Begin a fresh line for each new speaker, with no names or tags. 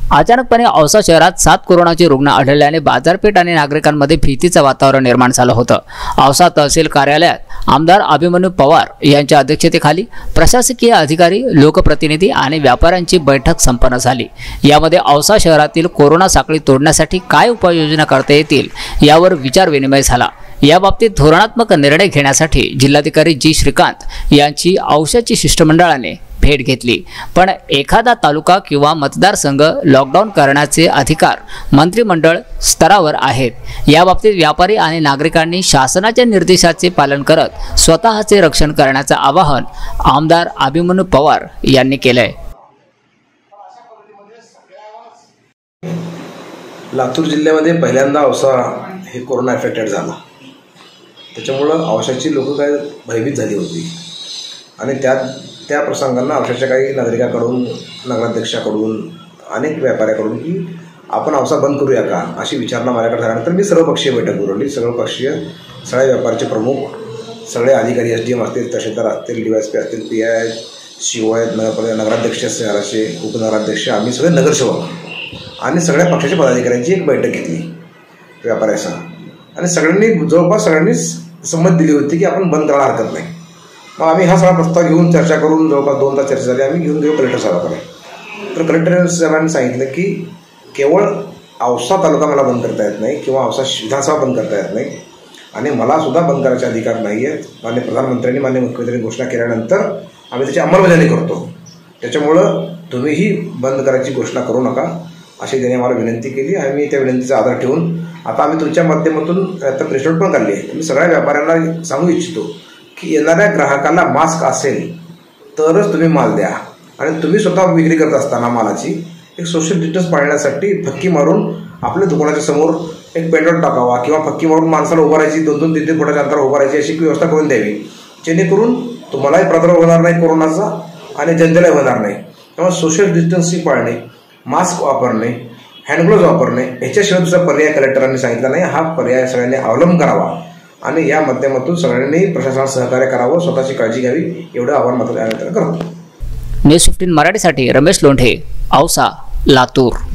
अचानकपणे औसा शहरात 7 कोरोनाचे रुग्ण आढळल्याने बाजारपेठ आणि नागरिकांमध्ये भीतीचं वातावरण निर्माण झालं होतं। औसा तहसील कार्यालयात आमदार अभिमन्यू पवार यांच्या अध्यक्षतेखाली प्रशासकीय अधिकारी, लोकप्रतिनिधी आणि व्यापाऱ्यांची बैठक संपन्न झाली। यामध्ये औसा शहरातील कोरोना साखळी तोडण्यासाठी काय उपाययोजना करता येतील यावर विचारविनिमय झाला। याबाबतीत धोरणात्मक निर्णय घेण्यासाठी जिल्हाधिकारी जी श्रीकांत यांची औसाची शिष्टमंडळाने भेट घेतली। पण एखादा तालुका किंवा मतदारसंघ लॉकडाऊन करण्याचे अधिकार मंत्रिमंडळ स्तरावर आहेत। याबाबतीत व्यापारी आणि नागरिकांनी शासनाच्या निर्देशाचे पालन करत स्वतःचे रक्षण करण्याचे आवाहन आमदार अभिमन्यू पवार यांनी केले।
लातूर जिल्ह्यामध्ये पहिल्यांदा औसा हे कोरोना अफेक्टेड झाला। त्याच्यामुळे औसाची लोक काय भयभीत झाली होती आणि त्या प्रसंगांना औसाच्या काही नागरिकांकडून, नगराध्यक्षाकडून, अनेक व्यापाऱ्याकडून की आपण औसा बंद करूया का अशी विचारणा माझ्याकडे झाल्यानंतर मी सर्वपक्षीय बैठक बोलवली। सर्वपक्षीय सगळे व्यापारचे प्रमुख, सगळे अधिकारी, SDM असतील, तहसीलदार असतील, DYSP असतील, PI, CO आहेत, नगराध्यक्ष, शहराचे उपनगराध्यक्ष, आम्ही सगळे नगरसेवक आणि सगळ्या पक्षाच्या पदाधिकाऱ्यांची एक बैठक घेतली व्यापाऱ्यासह आणि जवळपास सगळ्यांनीच संमत दिली होती की आपण बंद करायला हरकत नाही। मग आम्ही हा सगळा प्रस्ताव घेऊन चर्चा करून जवळपास 2 तास चर्चा झाली। आम्ही घेऊन गेलो कलेक्टर साहेबांकडे। तर कलेक्टर साहेबांनी सांगितलं की केवळ औसा तालुका मला बंद करता येत नाही किंवा औसा विधानसभा बंद करता येत नाही आणि मला सुद्धा बंद करायचे अधिकार नाही आहेत। माननीय प्रधानमंत्र्यांनी, माननीय मुख्यमंत्र्यांनी घोषणा केल्यानंतर आम्ही त्याची अंमलबजावणी करतो। त्याच्यामुळं तुम्हीही बंद करायची घोषणा करू नका अशी त्यांनी आम्हाला विनंती केली। आम्ही त्या विनंतीचा आधार ठेवून आता आम्ही तुमच्या माध्यमातून आता प्रेसनोट पण काढली आहे। मी सगळ्या व्यापाऱ्यांना सांगू इच्छितो की येणाऱ्या ग्राहकांना मास्क असेल तरच तुम्ही माल द्या आणि तुम्ही स्वतः विक्री करत असताना मालाची एक सोशल डिस्टन्स पाळण्यासाठी फक्की मारून आपल्या दुकानाच्या समोर एक पेंडॉल टाकावा किंवा फक्की मारून माणसाला उभारायची 2-2, 3-3 फुटाच्या अंतर उभारायची अशी व्यवस्था करून द्यावी, जेणेकरून तुम्हालाही प्रादुर्भाव होणार नाही कोरोनाचा आणि जनतेलाही होणार नाही। त्यामुळे सोशल डिस्टन्सिंग पाळणे, मास्क वापरणे, हँडग्लोव्ज वापरणे याच्याशिवाय दुसरा पर्याय कलेक्टरांनी सांगितला नाही। हा पर्याय सगळ्यांनी अवलंब करावा आणि या माध्यमातून सगळ्यांनी प्रशासनाला सहकार्य करावं, स्वतःची काळजी घ्यावी एवढं आवाहन मात्र करतो।
न्यूज 15 मराठीसाठी रमेश लोंढे, औसा, लातूर।